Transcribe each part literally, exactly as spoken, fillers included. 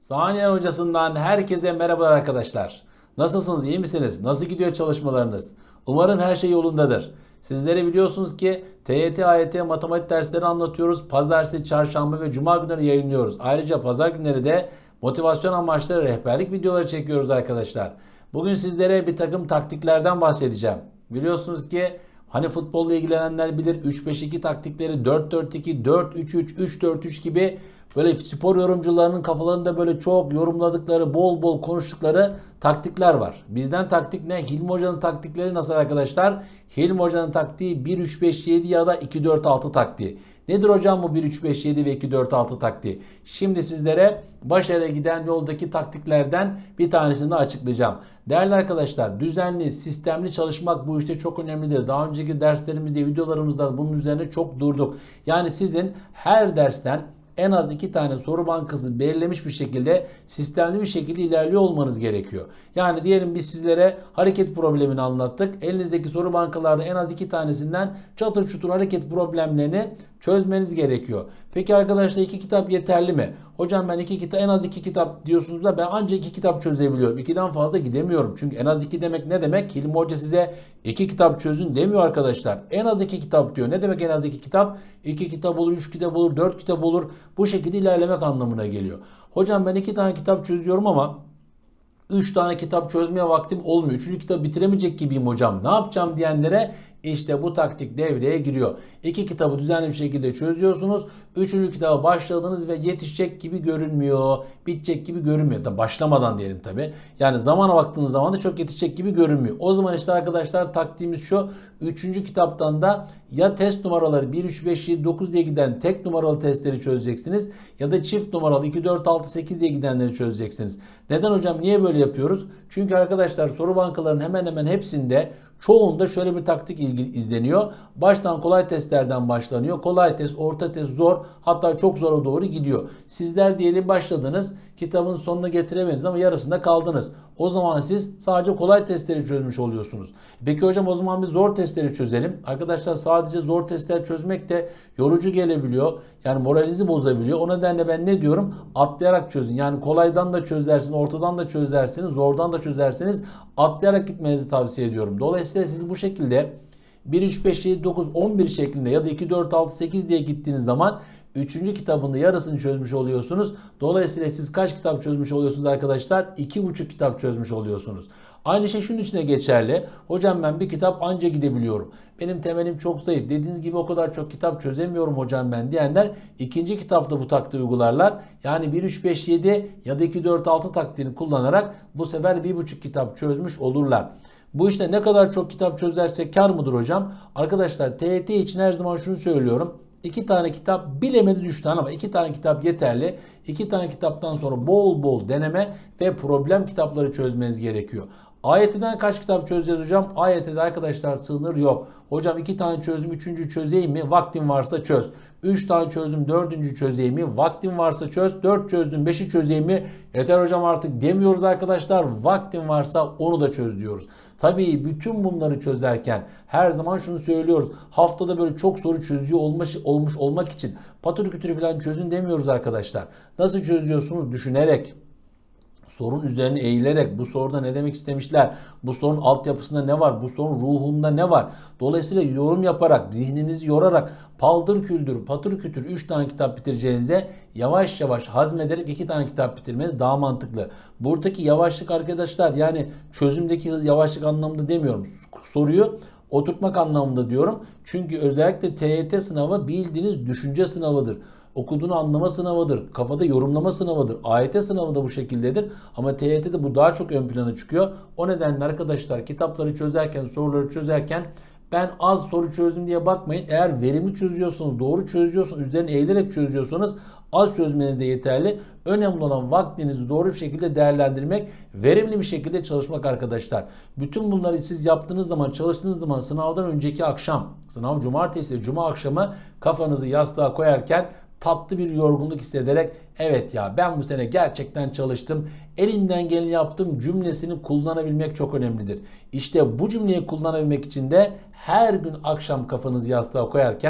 Saniye Hocası'ndan herkese merhabalar arkadaşlar. Nasılsınız, iyi misiniz? Nasıl gidiyor çalışmalarınız? Umarım her şey yolundadır. Sizlere biliyorsunuz ki T Y T, A Y T matematik dersleri anlatıyoruz. Pazartesi, çarşamba ve cuma günleri yayınlıyoruz. Ayrıca pazar günleri de motivasyon amaçlı rehberlik videoları çekiyoruz arkadaşlar. Bugün sizlere bir takım taktiklerden bahsedeceğim. Biliyorsunuz ki hani futbolla ilgilenenler bilir, üç beş iki taktikleri, dört dört iki, dört üç üç, üç dört üç gibi böyle spor yorumcularının kafalarında böyle çok yorumladıkları, bol bol konuştukları taktikler var. Bizden taktik ne? Hilmi Hoca'nın taktikleri nasıl arkadaşlar? Hilmi Hoca'nın taktiği bir üç beş yedi ya da iki dört altı taktiği. Nedir hocam bu bir üç beş yedi ve iki dört altı taktiği? Şimdi sizlere başarıya giden yoldaki taktiklerden bir tanesini açıklayacağım. Değerli arkadaşlar, düzenli, sistemli çalışmak bu işte çok önemlidir. Daha önceki derslerimizde, videolarımızda bunun üzerine çok durduk. Yani sizin her dersten en az iki tane soru bankası belirlemiş bir şekilde sistemli bir şekilde ilerliyor olmanız gerekiyor. Yani diyelim biz sizlere hareket problemini anlattık. Elinizdeki soru bankalarda en az iki tanesinden çatır çutur hareket problemlerini çözmeniz gerekiyor. Peki arkadaşlar iki kitap yeterli mi? Hocam ben iki kitap en az iki kitap diyorsunuz da ben ancak iki kitap çözebiliyorum. İkiden fazla gidemiyorum. Çünkü en az iki demek ne demek? Hilmi Hoca size iki kitap çözün demiyor arkadaşlar. En az iki kitap diyor. Ne demek en az iki kitap? İki kitap olur, üç kitap olur, dört kitap olur. Bu şekilde ilerlemek anlamına geliyor. Hocam ben iki tane kitap çözüyorum ama üç tane kitap çözmeye vaktim olmuyor. Üçüncü kitabı bitiremeyecek gibiyim hocam. Ne yapacağım diyenlere işte bu taktik devreye giriyor. İki kitabı düzenli bir şekilde çözüyorsunuz. Üçüncü kitaba başladınız ve yetişecek gibi görünmüyor. Bitecek gibi görünmüyor. Da başlamadan diyelim tabi. Yani zamana baktığınız zaman da çok yetişecek gibi görünmüyor. O zaman işte arkadaşlar taktiğimiz şu. Üçüncü kitaptan da ya test numaraları bir, üç, beş, yedi, dokuz diye giden tek numaralı testleri çözeceksiniz. Ya da çift numaralı iki, dört, altı, sekiz diye gidenleri çözeceksiniz. Neden hocam? Niye böyle yapıyoruz? Çünkü arkadaşlar soru bankalarının hemen hemen hepsinde çoğunda şöyle bir taktik izleniyor. Baştan kolay testlerden başlanıyor. Kolay test, orta test, zor, hatta çok zora doğru gidiyor. Sizler diyelim başladınız, kitabın sonuna getiremediniz ama yarısında kaldınız. O zaman siz sadece kolay testleri çözmüş oluyorsunuz. Peki hocam o zaman biz zor testleri çözelim. Arkadaşlar sadece zor testler çözmek de yorucu gelebiliyor. Yani moralinizi bozabiliyor. O nedenle ben ne diyorum? Atlayarak çözün. Yani kolaydan da çözersiniz, ortadan da çözersiniz, zordan da çözersiniz. Atlayarak gitmenizi tavsiye ediyorum. Dolayısıyla siz bu şekilde bir, üç, beş, yedi, dokuz, on bir şeklinde ya da iki, dört, altı, sekiz diye gittiğiniz zaman üçüncü kitabında yarısını çözmüş oluyorsunuz. Dolayısıyla siz kaç kitap çözmüş oluyorsunuz arkadaşlar? iki buçuk kitap çözmüş oluyorsunuz. Aynı şey şunun için de geçerli. Hocam ben bir kitap anca gidebiliyorum. Benim temelim çok zayıf. Dediğiniz gibi o kadar çok kitap çözemiyorum hocam ben diyenler ikinci kitapta bu taktiği uygularlar. Yani bir, üç, beş, yedi ya da iki, dört, altı taktiğini kullanarak bu sefer bir buçuk kitap çözmüş olurlar. Bu işte ne kadar çok kitap çözersek kar mıdır hocam? Arkadaşlar T Y T için her zaman şunu söylüyorum. İki tane kitap, bilemediniz üç tane ama iki tane kitap yeterli. İki tane kitaptan sonra bol bol deneme ve problem kitapları çözmeniz gerekiyor. A Y T'den kaç kitap çözeceğiz hocam? A Y T'de arkadaşlar sınır yok. Hocam iki tane çözdüm, üçüncü çözeyim mi? Vaktim varsa çöz. Üç tane çözdüm, dördüncü çözeyim mi? Vaktim varsa çöz. Dört çözdüm, beşi çözeyim mi? Yeter hocam artık demiyoruz arkadaşlar. Vaktim varsa onu da çöz diyoruz. Tabii bütün bunları çözerken her zaman şunu söylüyoruz. Haftada böyle çok soru çözüyor olmuş, olmuş olmak için patır kütür falan çözün demiyoruz arkadaşlar. Nasıl çözüyorsunuz? Düşünerek, sorun üzerine eğilerek, bu soruda ne demek istemişler, bu sorunun altyapısında ne var, bu sorunun ruhunda ne var. Dolayısıyla yorum yaparak, zihninizi yorarak paldır küldür, patır kütür üç tane kitap bitireceğinize yavaş yavaş hazmederek iki tane kitap bitirmeniz daha mantıklı. Buradaki yavaşlık arkadaşlar, yani çözümdeki yavaşlık anlamında demiyorum. Soruyu oturtmak anlamında diyorum. Çünkü özellikle T Y T sınavı bildiğiniz düşünce sınavıdır. Okuduğunu anlama sınavıdır. Kafada yorumlama sınavıdır. A Y T sınavı da bu şekildedir. Ama T Y T'de bu daha çok ön plana çıkıyor. O nedenle arkadaşlar kitapları çözerken, soruları çözerken ben az soru çözdüm diye bakmayın. Eğer verimli çözüyorsanız, doğru çözüyorsanız, üzerine eğilerek çözüyorsanız az çözmeniz de yeterli. Önemli olan vaktinizi doğru bir şekilde değerlendirmek, verimli bir şekilde çalışmak arkadaşlar. Bütün bunları siz yaptığınız zaman, çalıştığınız zaman sınavdan önceki akşam, sınav cumartesi, cuma akşamı kafanızı yastığa koyarken tatlı bir yorgunluk hissederek evet ya ben bu sene gerçekten çalıştım, elinden geleni yaptım cümlesini kullanabilmek çok önemlidir. İşte bu cümleyi kullanabilmek için de her gün akşam kafanızı yastığa koyarken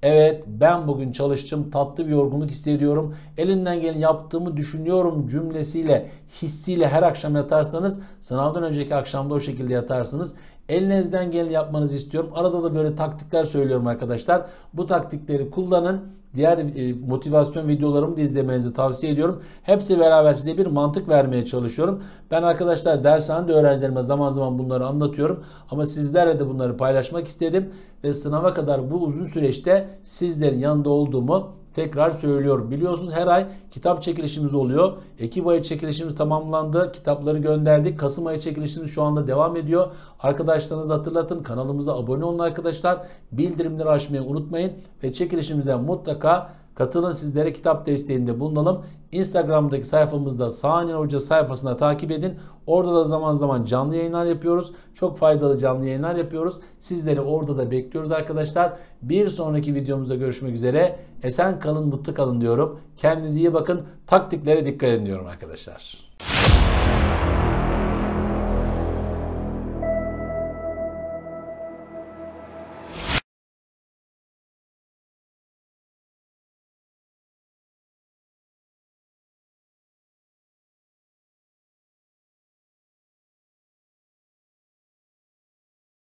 Evet, ben bugün çalıştım, tatlı bir yorgunluk hissediyorum, elinden geleni yaptığımı düşünüyorum cümlesiyle, hissiyle her akşam yatarsanız, sınavdan önceki akşamda o şekilde yatarsınız. Elinizden geleni yapmanızı istiyorum. Arada da böyle taktikler söylüyorum arkadaşlar. Bu taktikleri kullanın. Diğer e, motivasyon videolarımı da izlemenizi tavsiye ediyorum. Hepsi beraber size bir mantık vermeye çalışıyorum. Ben arkadaşlar dershanede öğrencilerime zaman zaman bunları anlatıyorum. Ama sizlerle de bunları paylaşmak istedim. Ve sınava kadar bu uzun süreçte sizlerin yanında olduğumu tekrar söylüyorum. Biliyorsunuz her ay kitap çekilişimiz oluyor. Ekim ayı çekilişimiz tamamlandı. Kitapları gönderdik. Kasım ayı çekilişimiz şu anda devam ediyor. Arkadaşlarınızı hatırlatın. Kanalımıza abone olun arkadaşlar. Bildirimleri açmayı unutmayın. Ve çekilişimize mutlaka katılın, sizlere kitap desteğinde bulunalım. Instagram'daki sayfamızda Saniye Hoca sayfasına takip edin. Orada da zaman zaman canlı yayınlar yapıyoruz. Çok faydalı canlı yayınlar yapıyoruz. Sizleri orada da bekliyoruz arkadaşlar. Bir sonraki videomuzda görüşmek üzere. Esen kalın, mutlu kalın diyorum. Kendinize iyi bakın. Taktiklere dikkat edin diyorum arkadaşlar.